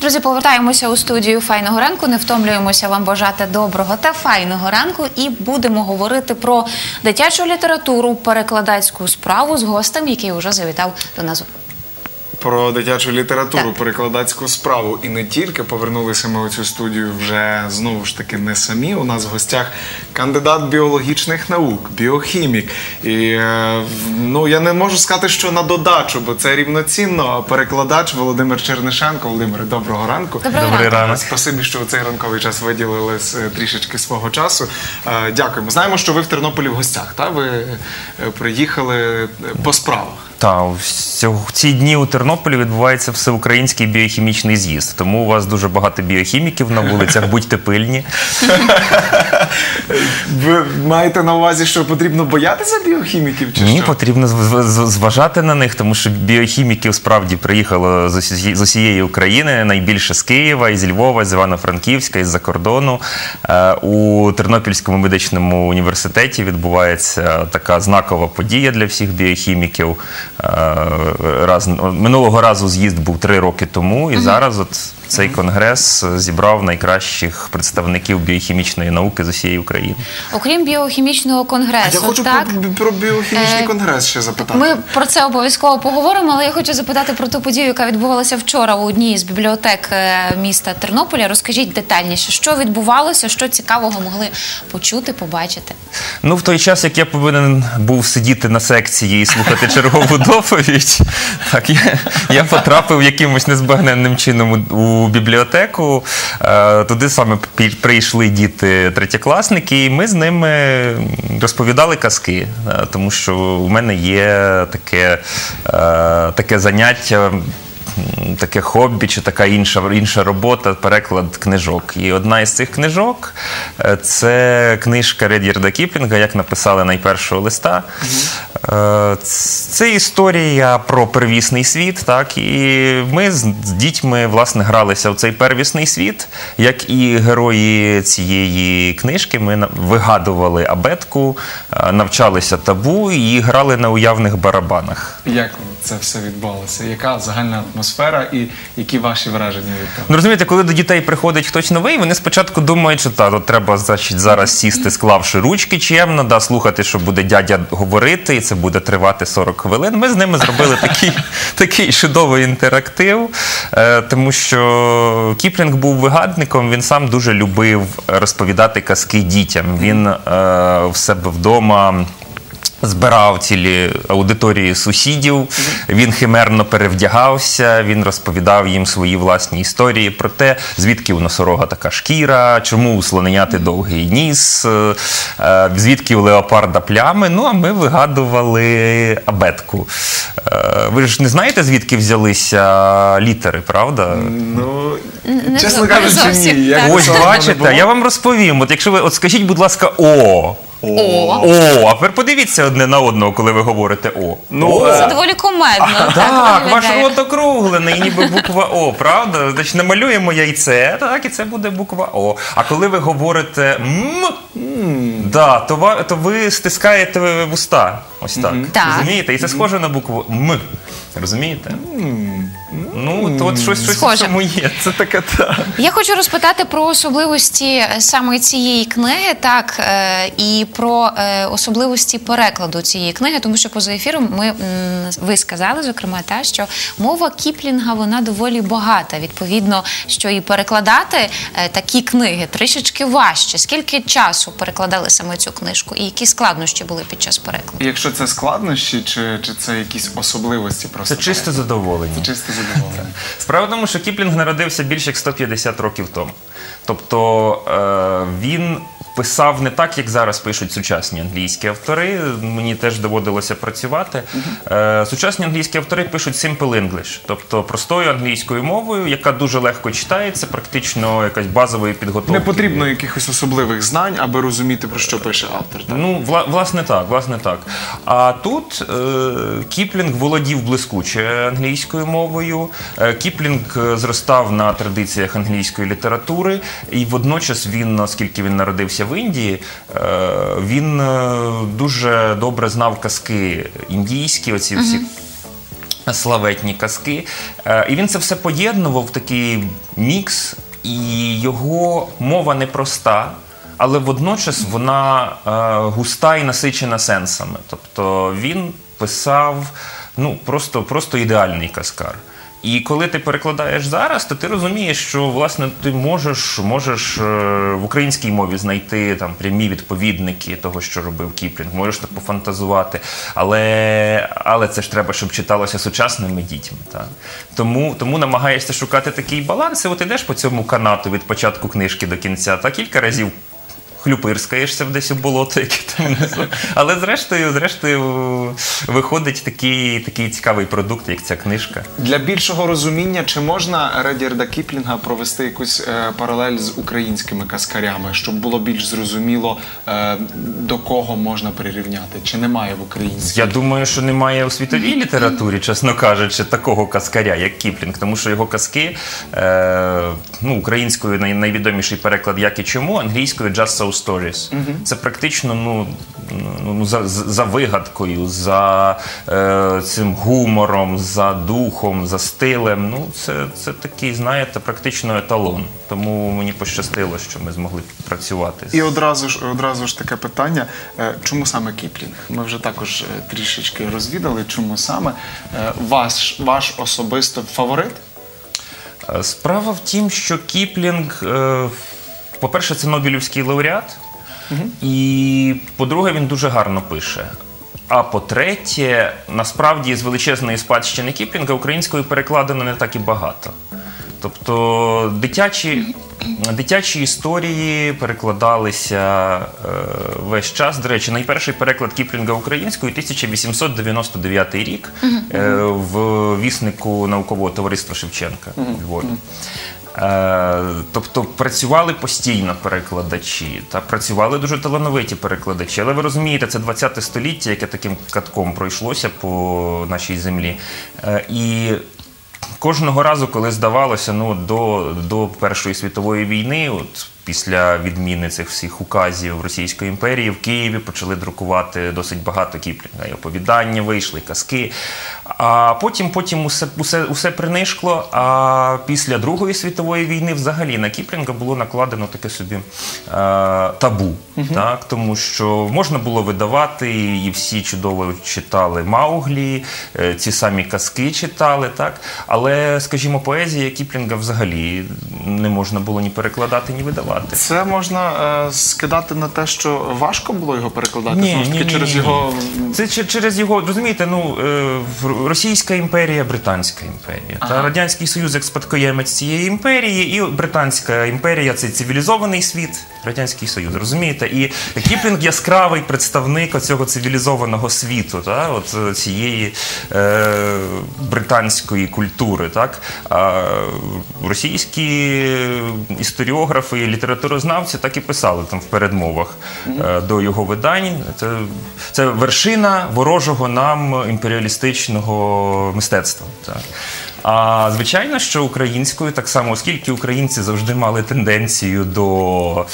Друзі, повертаємося у студію «Файного ранку». Не втомлюємося вам бажати доброго та файного ранку. І будемо говорити про дитячу літературу, перекладацьку справу з гостем, який вже завітав до нас. Про дитячу літературу, перекладацьку справу. І не тільки. Повернулися ми у цю студію вже, знову ж таки, не самі. У нас в гостях кандидат біологічних наук, біохімік. І, я не можу сказати, що на додачу, бо це рівноцінно. Перекладач Володимир Чернишенко. Володимире, доброго ранку. Добрий ранок. Спасибі, що у цей ранковий час виділили трішечки свого часу. Дякуємо. Знаємо, що ви в Тернополі в гостях, так? Ви приїхали по справах. Так, в ці дні у Тернополі відбувається всеукраїнський біохімічний з'їзд. Тому у вас дуже багато біохіміків на вулицях, будьте пильні. Ви маєте на увазі, що потрібно боятися біохіміків? Чи Ні, що? потрібно зважати на них, тому що біохіміків справді приїхало з усієї України, найбільше з Києва, із Львова, з Івано-Франківська, із-за кордону. У Тернопільському медичному університеті відбувається така знакова подія для всіх біохіміків. Минулого разу з'їзд був 3 роки тому, і зараз цей конгрес зібрав найкращих представників біохімічної науки з усієї України. Окрім біохімічного конгресу, Я хочу про біохімічний конгрес ще запитати. Ми про це обов'язково поговоримо, але я хочу запитати про ту подію, яка відбувалася вчора у одній з бібліотек міста Тернополя. Розкажіть детальніше, що відбувалося, що цікавого могли почути, побачити? В той час, як я повинен був сидіти на секції і слухати чергову доповідь, так, я потрапив якимось незбагненним чином у бібліотеку. Туди саме прийшли діти-третєкласники, і ми з ними розповідали казки, тому що у мене є таке заняття, таке хобі чи така інша робота, переклад книжок. І одна із цих книжок – це книжка Ред'ярда Кіплінга «Як написали найпершого листа». Це історія про первісний світ, так, і ми з дітьми, власне, гралися в цей первісний світ. Як і герої цієї книжки, ми вигадували абетку, навчалися табу і грали на уявних барабанах. Як це все відбувалося? Яка загальна атмосфера і які ваші враження від того? Розумієте, коли до дітей приходить хтось новий, вони спочатку думають, що треба зараз сісти, склавши ручки чемно, слухати, що буде дядя говорити, і це буде тривати 40 хвилин. Ми з ними зробили такий чудовий інтерактив, тому що Кіплінг був вигадником, він сам дуже любив розповідати казки дітям. Він в себе вдома збирав цілі аудиторії сусідів, він химерно перевдягався, він розповідав їм свої власні історії про те, звідки у носорога така шкіра, чому у слоненяти довгий ніс, звідки у леопарда плями. А ми вигадували абетку. Ви ж не знаєте, звідки взялися літери, правда? Чесно кажучи, ні. Ось, бачите, я вам розповім. Якщо ви, скажіть, будь ласка, «О». А тепер подивіться одне на одного, коли ви говорите «О». Це доволі кумедно. Так, ваш рот округлений, ніби буква «О», правда? Значить, намалюємо яйце, так, і це буде буква «О». А коли ви говорите «М», то ви стискаєте вуста. Ось так. Розумієте? І це схоже на букву «М». Розумієте? То от щось в цьому є. Це таке так. Я хочу розпитати про особливості саме цієї книги, так, і про особливості перекладу цієї книги, тому що поза ефіром ви сказали, зокрема, що мова Кіплінга, вона доволі багата. Відповідно, що і перекладати такі книги трішечки важче. Скільки часу перекладали саме цю книжку і які складнощі були під час перекладу? Якщо це складнощі, чи це якісь особливості просто? Це чисте задоволення. Чисте задоволення. Справа в тому, що Кіплінг народився більше як 150 років тому. Тобто він писав не так, як зараз пишуть сучасні англійські автори. Мені теж доводилося працювати. Сучасні англійські автори пишуть simple English, тобто простою англійською мовою, яка дуже легко читається, практично якась базової підготовки. Не потрібно якихось особливих знань, аби розуміти, про що пише автор. Так? Власне так. А тут Кіплінг володів блискуче англійською мовою. Кіплінг зростав на традиціях англійської літератури, і водночас він, оскільки він народився в Індії, він дуже добре знав казки індійські, оці всі славетні казки. І він це все поєднував в такий мікс, і його мова непроста, але водночас вона густа і насичена сенсами. Тобто він писав просто ідеальний казкар. І коли ти перекладаєш зараз, то ти розумієш, що, власне, ти можеш в українській мові знайти там прямі відповідники того, що робив Кіплінг, можеш так пофантазувати, але це ж треба, щоб читалося сучасними дітьми. Так? Тому намагаєшся шукати такий баланс, і от ідеш по цьому канату від початку книжки до кінця, та кілька разів хлюпирскаєшся десь у болото, яке там внизу. Але зрештою виходить такий цікавий продукт, як ця книжка. Для більшого розуміння, чи можна Редярда Кіплінга провести якусь паралель з українськими казкарями, щоб було більш зрозуміло, до кого можна прирівняти? Чи немає в українській? Я думаю, що немає у світовій літературі, чесно кажучи, такого казкаря, як Кіплінг, тому що його казки, українською найвідоміший переклад «Як і чому», англійською «Just So Stories». Це практично за вигадкою, за цим гумором, за духом, за стилем. Це такий, знаєте, практично еталон. Тому мені пощастило, що ми змогли працювати. І одразу ж таке питання, чому саме Кіплінг? Ми вже також трішечки розвідали, чому саме. Ваш особисто фаворит? Справа в тім, що Кіплінг, по-перше, це Нобелівський лауреат, і, по-друге, він дуже гарно пише. А по-третє, насправді, з величезної спадщини Кіплінга українською перекладено не так і багато. Тобто дитячі історії перекладалися весь час. До речі, найперший переклад Кіплінга українською 1899 рік в віснику наукового товариства Шевченка у Львові. Тобто працювали постійно перекладачі, та працювали дуже талановиті перекладачі. Але ви розумієте, це 20-те століття, яке таким катком пройшлося по нашій землі. І кожного разу, коли здавалося, до Першої світової війни, от після відміни цих всіх указів Російської імперії, в Києві почали друкувати досить багато Кіплінга. І оповідання вийшли, і казки. А потім усе принишкло, а після Другої світової війни взагалі на Кіплінга було накладено таке собі табу. Так? Тому що можна було видавати, і всі чудово читали Мауглі, ці самі казки читали, так? Але, скажімо, поезія Кіплінга взагалі не можна було ні перекладати, ні видавати. Це можна скидати на те, що важко було його перекладати? Ні. Через його... Це через його, розумієте, Російська імперія, Британська імперія. Та Радянський Союз як спадкоємець цієї імперії, і Британська імперія – це цивілізований світ, Радянський Союз, розумієте? І Кіплінг – яскравий представник цього цивілізованого світу, та? От цієї британської культури. Так? А російські історіографи і літературознавці так і писали там в передмовах до його видань. Це вершина ворожого нам імперіалістичного мистецтва. Так. А звичайно, що українською так само, оскільки українці завжди мали тенденцію до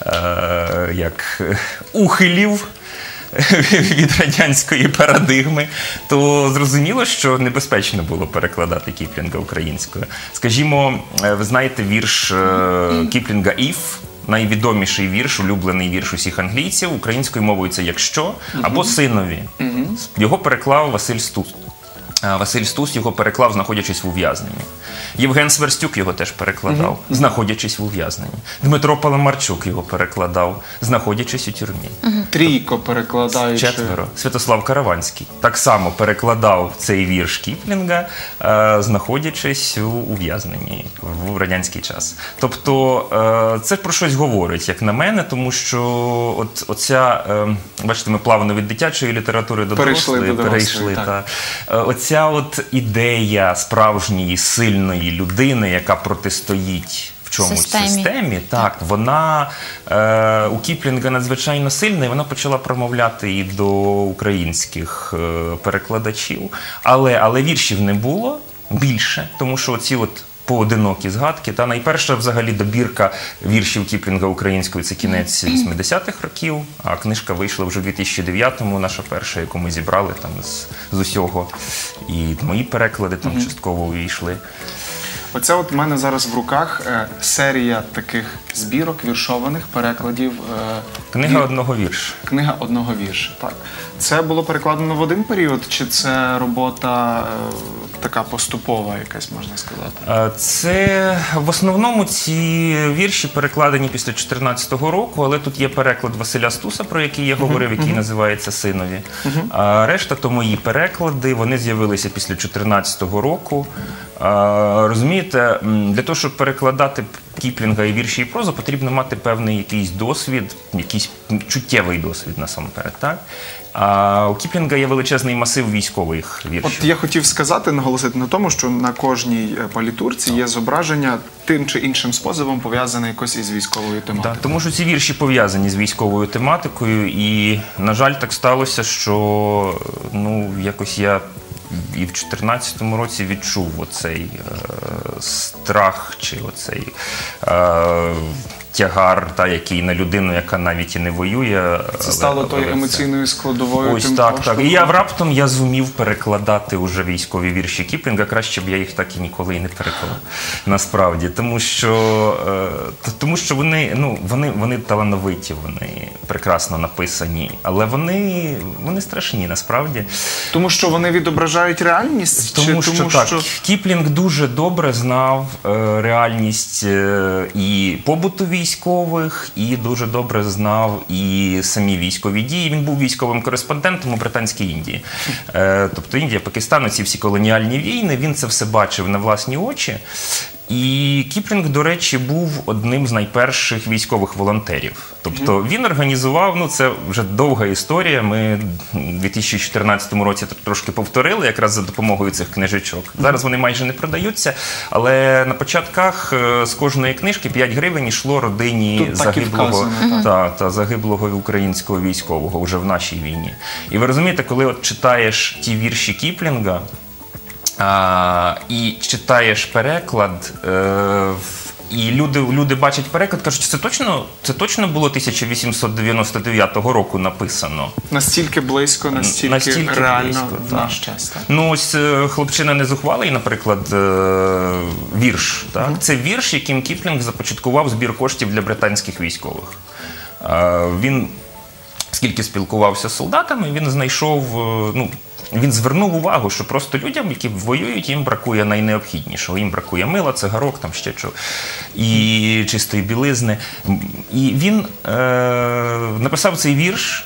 ухилів від радянської парадигми, то зрозуміло, що небезпечно було перекладати Кіплінга українською. Скажімо, ви знаєте вірш Кіплінга «If», найвідоміший вірш, улюблений вірш усіх англійців, українською мовою це «Якщо» або «Синові». Його переклав Василь Стус. Василь Стус його переклав, знаходячись в ув'язненні. Євген Сверстюк його теж перекладав, знаходячись в ув'язненні. Дмитро Паламарчук його перекладав, знаходячись у тюрмі. Трійко перекладаючи. 4. Святослав Караванський так само перекладав цей вірш Кіплінга, знаходячись у ув'язненні в радянський час. Тобто це про щось говорить, як на мене, тому що бачите, ми плавно від дитячої літератури до дорослої перейшли. Оця ідея справжньої, сильної людини, яка протистоїть в чомусь системі, так, вона у Кіплінга надзвичайно сильна, і вона почала промовляти і до українських перекладачів. Але віршів не було більше, тому що оці поодинокі згадки. Та найперша взагалі добірка віршів Кіплінга українською – це кінець 80-х років, а книжка вийшла вже в 2009-му, наша перша, яку ми зібрали там з усього. І мої переклади там частково увійшли. Оце от в мене зараз в руках серія таких збірок, віршованих перекладів. Книга одного вірша. Книга одного вірша, так. Це було перекладено в один період, чи це робота така поступова якась, можна сказати? Це в основному ці вірші перекладені після 2014 року, але тут є переклад Василя Стуса, про який я говорив, який називається «Синові». А решта то мої переклади, вони з'явилися після 2014 року. Розумієте, для того, щоб перекладати Кіплінга і вірші і прозу, потрібно мати певний якийсь досвід, якийсь чуттєвий досвід насамперед, так? А у Кіплінга є величезний масив військових віршів. От я хотів сказати, наголосити на тому, що на кожній палітурці є зображення тим чи іншим способом пов'язане якось із військовою тематикою. Так, тому що ці вірші пов'язані з військовою тематикою, і, на жаль, так сталося, що якось я і в 2014 році відчув оцей страх чи оцей тягар, який на людину, яка навіть і не воює. Це стало тою емоційною складовою. Ось так. І раптом я зумів перекладати уже військові вірші Кіплінга, краще б я їх так і ніколи і не переклав. Насправді. Тому що вони талановиті, вони прекрасно написані, але вони страшні насправді. Тому що вони відображають реальність? Тому що Кіплінг дуже добре знав реальність і побуту військових, і дуже добре знав і самі військові дії. Він був військовим кореспондентом у Британській Індії. Тобто Індія, Пакистан, ці всі колоніальні війни, він це все бачив на власні очі. І Кіплінг, до речі, був одним з найперших військових волонтерів. Тобто він організував, це вже довга історія, ми у 2014 році трошки повторили, якраз за допомогою цих книжечок. Зараз вони майже не продаються, але на початках з кожної книжки 5 гривень йшло родині загиблого українського військового вже в нашій війні. І ви розумієте, коли от читаєш ті вірші Кіплінга, і читаєш переклад, і люди бачать переклад, кажуть, це точно було 1899 року написано. Настільки близько, настільки реально в наш час. Так? Ось «Хлопчина незухвалий», наприклад, вірш. Так? Це вірш, яким Кіплінг започаткував збір коштів для британських військових. Він, скільки спілкувався з солдатами, він знайшов, він звернув увагу, що просто людям, які воюють, їм бракує найнеобхіднішого. Їм бракує мила, цигарок, там ще чого, і чистої білизни. І він написав цей вірш,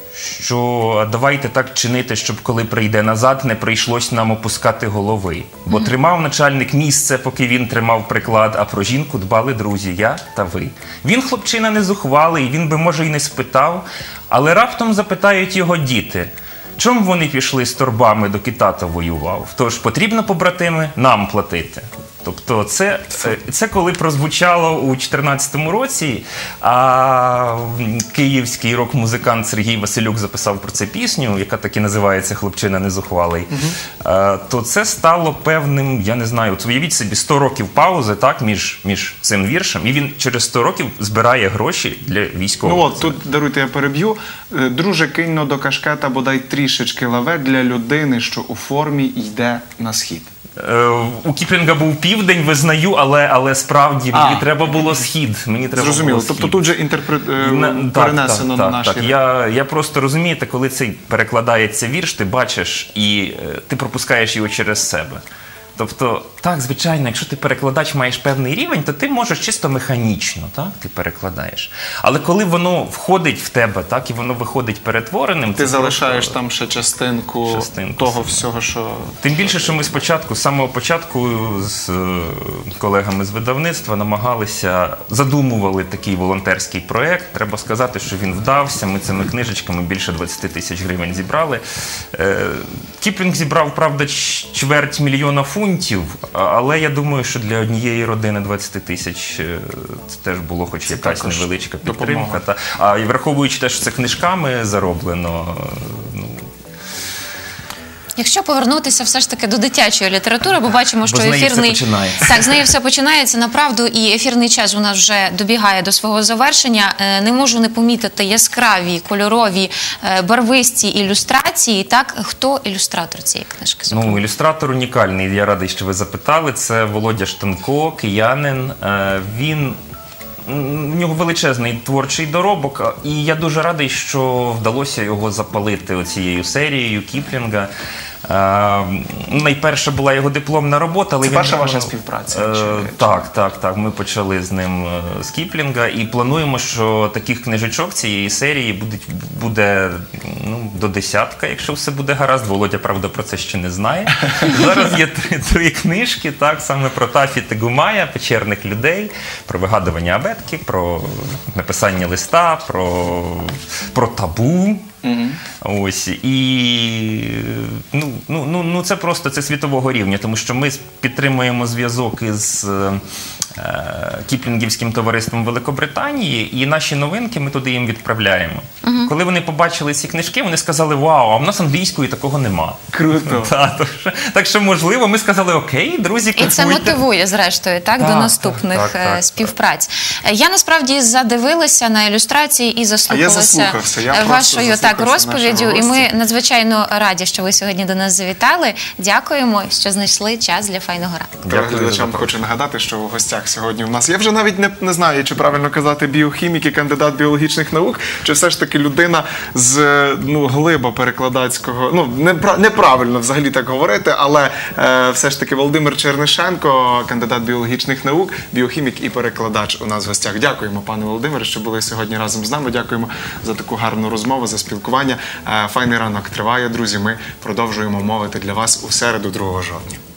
що давайте так чинити, щоб коли прийде назад, не прийшлось нам опускати голови. Бо тримав начальник місце, поки він тримав приклад, а про жінку дбали друзі, я та ви. Він, хлопчина, не зухвалий, він би, може, й не спитав, але раптом запитають його діти, чому вони пішли з торбами, доки тато воював? Тож потрібно, побратими, нам платити. Тобто це коли прозвучало у 2014 році, а київський рок-музикант Сергій Василюк записав про це пісню, яка так і називається «Хлопчина незухвалий», то це стало певним, я не знаю, уявіть собі, 100 років паузи між цим віршем, і він через 100 років збирає гроші для військових. Тут, даруйте, я переб'ю. Друже, кинь-но до кашкета бодай трішечки лаве для людини, що у формі йде на схід. У Кіплінга був південь, визнаю, але справді мені треба було схід. Зрозуміло. Тобто тут же перенесено на наші... Я просто, розумієте, коли цей перекладається вірш, ти бачиш і ти пропускаєш його через себе. Тобто, так, звичайно, якщо ти перекладач маєш певний рівень, то ти можеш чисто механічно, так, ти перекладаєш. Але коли воно входить в тебе, так, і воно виходить перетвореним... Ти залишаєш там ще частинку того всього, що... Тим більше, що ми спочатку, з самого початку з колегами з видавництва намагалися, задумували такий волонтерський проєкт. Треба сказати, що він вдався, ми цими книжечками більше 20 тисяч гривень зібрали. Кіплінг зібрав, правда, 250 000 фунтів, але я думаю, що для однієї родини 20 тисяч це теж було хоч якась невеличка підтримка. А і враховуючи те, що це книжками зароблено, Якщо повернутися все ж таки до дитячої літератури, бо бачимо, що з неї все ефірний починається. так, з неї все починається. Направду, і ефірний час у нас вже добігає до свого завершення. Не можу не помітити яскраві, кольорові, барвисті ілюстрації. Так, хто ілюстратор цієї книжки? Ну, ілюстратор унікальний, я радий, що ви запитали. Це Володя Штанко, киянин. В нього величезний творчий доробок, і я дуже радий, що вдалося його запалити оцією серією Кіплінга. Найперша була його дипломна робота. Але Це перша ваша співпраця? Так. Ми почали з ним з Кіплінга і плануємо, що таких книжечок цієї серії буде до десятка, якщо все буде гаразд. Володя, правда, про це ще не знає. Зараз є три книжки, так, саме про Тафі Тегумая, печерних людей, про вигадування абетки, про написання листа, про табу. Ось, і це просто це світового рівня, тому що ми підтримуємо зв'язок із Кіплінгівським товариством Великобританії, і наші новинки ми туди їм відправляємо. Коли вони побачили ці книжки, вони сказали: вау, а в нас англійської такого нема. Круто. Так що, можливо, ми сказали: окей, друзі, купуйте. І це мотивує, зрештою, так, до наступних співпраць. Я, насправді, задивилася на ілюстрації і заслухалася вашою розповіддю. І ми надзвичайно раді, що ви сьогодні до нас завітали. Дякуємо, що знайшли час для файного ранку. Глядачам хочу нагадати, що у гостях сьогодні у нас, я вже навіть не знаю, чи правильно казати біохімік і кандидат біологічних наук, чи все ж таки людина з глибо перекладацького, неправильно взагалі так говорити, але все ж таки Володимир Чернишенко, кандидат біологічних наук, біохімік і перекладач у нас в гостях. Дякуємо, пане Володимире, що були сьогодні разом з нами. Дякуємо за таку гарну розмову, за спілкування. Файний ранок триває, друзі. Ми продовжуємо мовити для вас у середу 2 жовтня.